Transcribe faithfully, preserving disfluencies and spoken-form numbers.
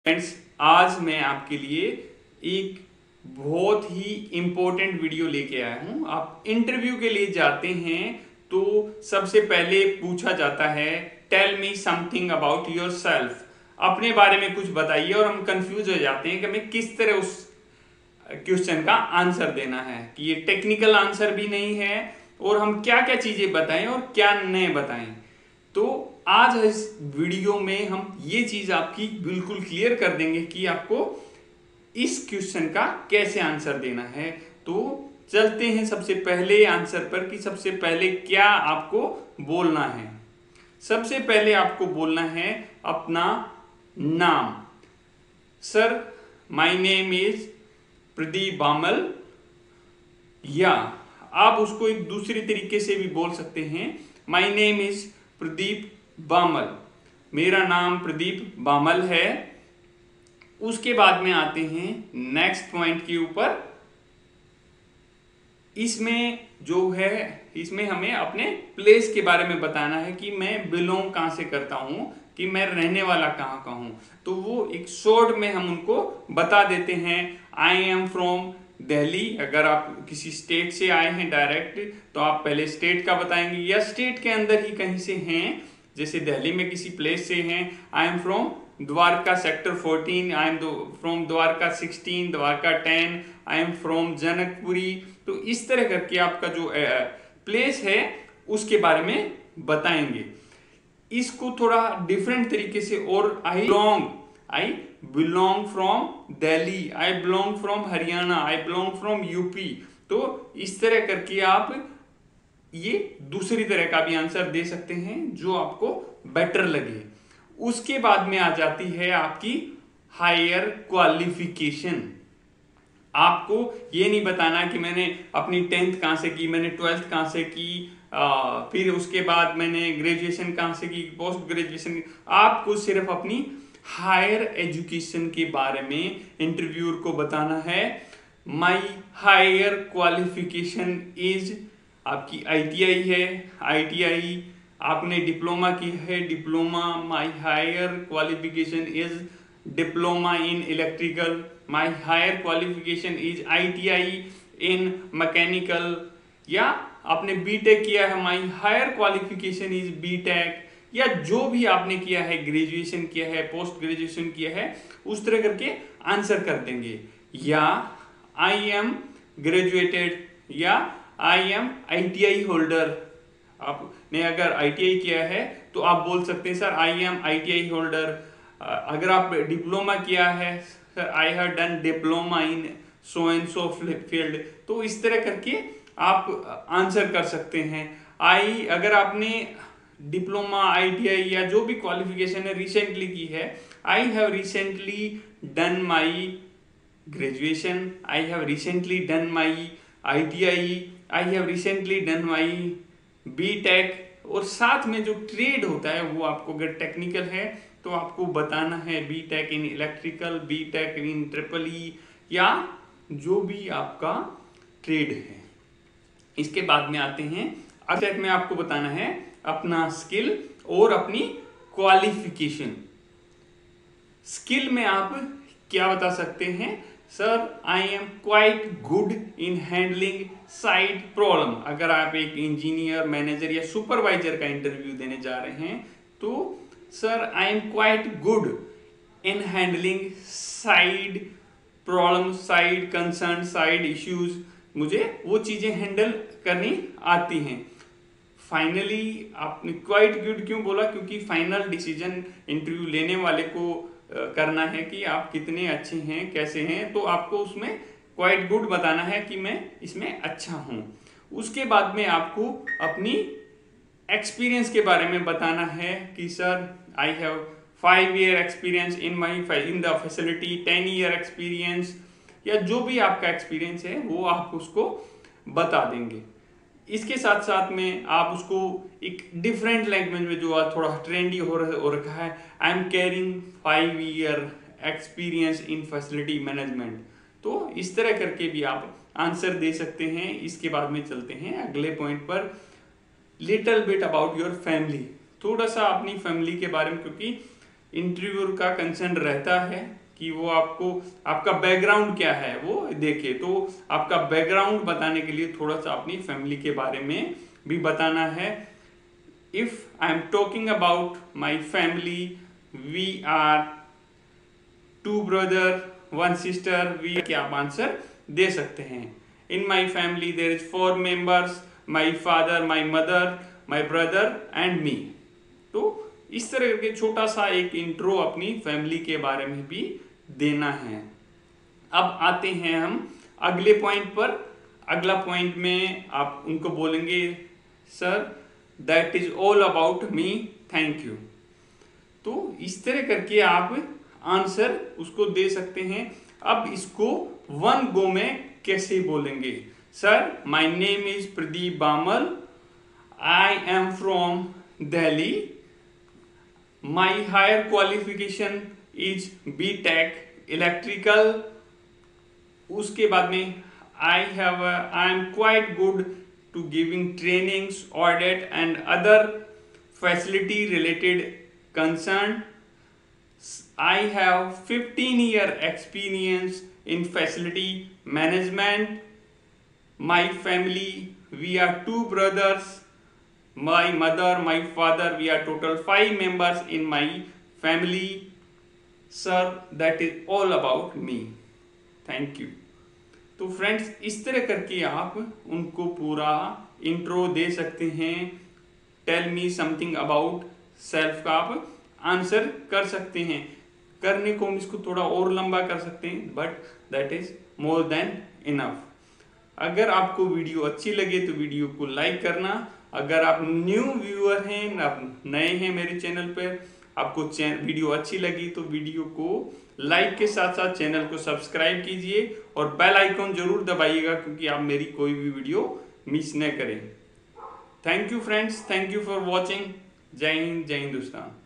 Friends, आज मैं आपके लिए एक बहुत ही इम्पोर्टेंट वीडियो लेके आया हूं। आप इंटरव्यू के लिए जाते हैं तो सबसे पहले पूछा जाता है tell me something about yourself, अपने बारे में कुछ बताइए। और हम कंफ्यूज हो जाते हैं कि हमें किस तरह उस क्वेश्चन का आंसर देना है, कि ये टेक्निकल आंसर भी नहीं है और हम क्या क्या चीजें बताएं और क्या नहीं बताएं। तो आज इस वीडियो में हम ये चीज आपकी बिल्कुल क्लियर कर देंगे कि आपको इस क्वेश्चन का कैसे आंसर देना है। तो चलते हैं सबसे पहले आंसर पर कि सबसे पहले क्या आपको बोलना है। सबसे पहले आपको बोलना है अपना नाम। Sir, my name is Pradeep Bamal, या आप उसको एक दूसरी तरीके से भी बोल सकते हैं, my name is Pradeep Bamal, मेरा नाम प्रदीप बामल है। उसके बाद में आते हैं नेक्स्ट पॉइंट के ऊपर। इसमें जो है, इसमें हमें अपने प्लेस के बारे में बताना है कि मैं बिलोंग कहां से करता हूं, कि मैं रहने वाला कहां का हूं। तो वो एक शॉर्ट में हम उनको बता देते हैं, आई एम फ्रॉम दिल्ली। अगर आप किसी स्टेट से आए हैं डायरेक्ट तो आप पहले स्टेट का बताएंगे, या स्टेट के अंदर ही कहीं से हैं, जैसे दिल्ली में किसी प्लेस से हैं, I am from Dwarka sector fourteen, I am from Dwarka sixteen, Dwarka ten, I am from Janakpuri. तो इस तरह करके आपका जो प्लेस है उसके बारे में बताएंगे। इसको थोड़ा डिफरेंट तरीके से, और I belong I belong from Delhi, I belong from Haryana, I belong from UP. तो इस तरह करके आप ये दूसरी तरह का भी आंसर दे सकते हैं जो आपको बेटर लगे। उसके बाद में आ जाती है आपकी हायर क्वालिफिकेशन। आपको ये नहीं बताना कि मैंने अपनी टेंथ कहां से की, मैंने ट्वेल्थ कहां से की, आ, फिर उसके बाद मैंने ग्रेजुएशन कहां से की, पोस्ट ग्रेजुएशन। आपको सिर्फ अपनी हायर एजुकेशन के बारे में इंटरव्यूअर को बताना है। माई हायर क्वालिफिकेशन इज, आपकी आईटीआई है, आईटीआई आपने डिप्लोमा की है, diploma. My higher qualification is diploma in electrical, my higher qualification is ITI in mechanical. या आपने बीटेक किया है, my higher qualification is BTech. या जो भी आपने किया है, ग्रेजुएशन किया है, पोस्ट ग्रेजुएशन किया है, उस तरह करके आंसर कर देंगे। या आई एम ग्रेजुएटेड, या आई एम आईटीआई होल्डर। आपने अगर आईटीआई किया है तो आप बोल सकते हैं sir I am ITI holder. अगर आप डिप्लोमा किया है, sir I have done diploma in so and so field. तो इस तरह करके आप आंसर कर सकते हैं। आई अगर आपने डिप्लोमा, आईटीआई या जो भी क्वालिफिकेशन है रिसेंटली की है, I have recently done my graduation, I have recently done my ITI, I have recently done my BTech. और साथ में जो ट्रेड होता है वो आपको, अगर टेक्निकल है तो आपको बताना है BTech in electrical, BTech in triple E, या जो भी आपका ट्रेड है। इसके बाद में आते हैं, अगर में आपको बताना है अपना स्किल और अपनी क्वालिफिकेशन। स्किल में आप क्या बता सकते हैं, sir I am quite good in handling side problem. अगर आप एक इंजीनियर, मैनेजर या सुपरवाइजर का इंटरव्यू देने जा रहे हैं तो sir I am quite good in handling side problem, side concern, side issues. मुझे वो चीजें हैंडल करनी आती हैं। फाइनली आपने क्वाइट गुड क्यों बोला, क्योंकि फाइनल डिसीजन इंटरव्यू लेने वाले को करना है कि आप कितने अच्छे हैं, कैसे हैं। तो आपको उसमें क्वाइट गुड बताना है कि मैं इसमें अच्छा हूं। उसके बाद में आपको अपनी एक्सपीरियंस के बारे में बताना है कि sir I have five year experience in my in the facility, ten year experience, या जो भी आपका एक्सपीरियंस है वो आप उसको बता देंगे। इसके साथ साथ में आप उसको एक डिफरेंट लैंग्वेज में, जो थोड़ा ट्रेंडी हो रखा है, I am carrying five year experience in facility management. तो इस तरह करके भी आप आंसर दे सकते हैं। इसके बाद में चलते हैं अगले पॉइंट पर, little bit about your family. थोड़ा सा अपनी फैमिली के बारे में, क्योंकि इंटरव्यूअर का कंसर्न रहता है कि वो आपको आपका बैकग्राउंड क्या है वो देखे। तो आपका बैकग्राउंड बताने के लिए थोड़ा सा अपनी फैमिली के बारे में भी बताना है। If I am talking about my family, we are two brother one sister, we क्या आप आंसर दे सकते हैं। In my family there is four members, my father, my mother, my brother and me. तो इस तरह के छोटा सा एक इंट्रो अपनी फैमिली के बारे में भी देना है। अब आते हैं हम अगले पॉइंट पर। अगला पॉइंट में आप उनको बोलेंगे sir that is all about me, thank you. तो इस तरह करके आप आंसर उसको दे सकते हैं। अब इसको वन गो में कैसे बोलेंगे? Sir my name is Pradeep Bamal, I am from Delhi, my higher qualification is B tech electrical. उसके बाद में I have I am quite good to giving trainings, audit and other facility related concern. I have fifteen year experience in facility management. My family, we are two brothers. My mother, my father, we are total five members in my family. Sir, that is all about me. Thank you. तो friends इस तरह करके आप उनको पूरा intro दे सकते हैं। Tell me something about self का आप आंसर कर सकते हैं। करने को हम इसको थोड़ा और लंबा कर सकते हैं, but that is more than enough. अगर आपको वीडियो अच्छी लगे तो वीडियो को लाइक करना। अगर आप न्यू व्यूअर हैं, आप नए हैं मेरे चैनल पर, आपको वीडियो अच्छी लगी तो वीडियो को लाइक के साथ साथ चैनल को सब्सक्राइब कीजिए और बेल आइकॉन जरूर दबाइएगा, क्योंकि आप मेरी कोई भी वीडियो मिस न करें। Thank you friends, thank you for watching. जय हिंद, जय हिंदुस्तान।